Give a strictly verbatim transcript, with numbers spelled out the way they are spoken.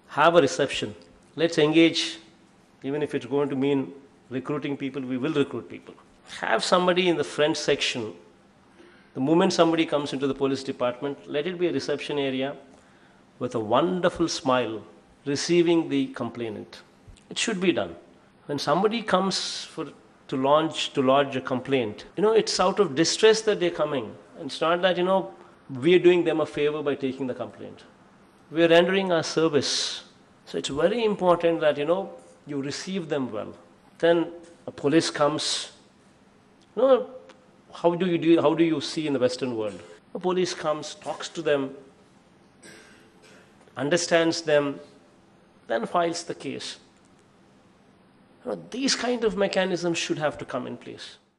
have a reception. Let's engage, even if it's going to mean recruiting people, we will recruit people. Have somebody in the front section. The moment somebody comes into the police department, let it be a reception area with a wonderful smile, receiving the complainant. It should be done. When somebody comes for to launch to lodge a complaint, you know, it's out of distress that they're coming. It's not that, you know, we're doing them a favor by taking the complaint. We're rendering our service. So it's very important that, you know, you receive them well. Then a police comes. You know, how do you do, how do you see in the Western world? The police comes, talks to them, understands them, then files the case. You know, these kind of mechanisms should have to come in place.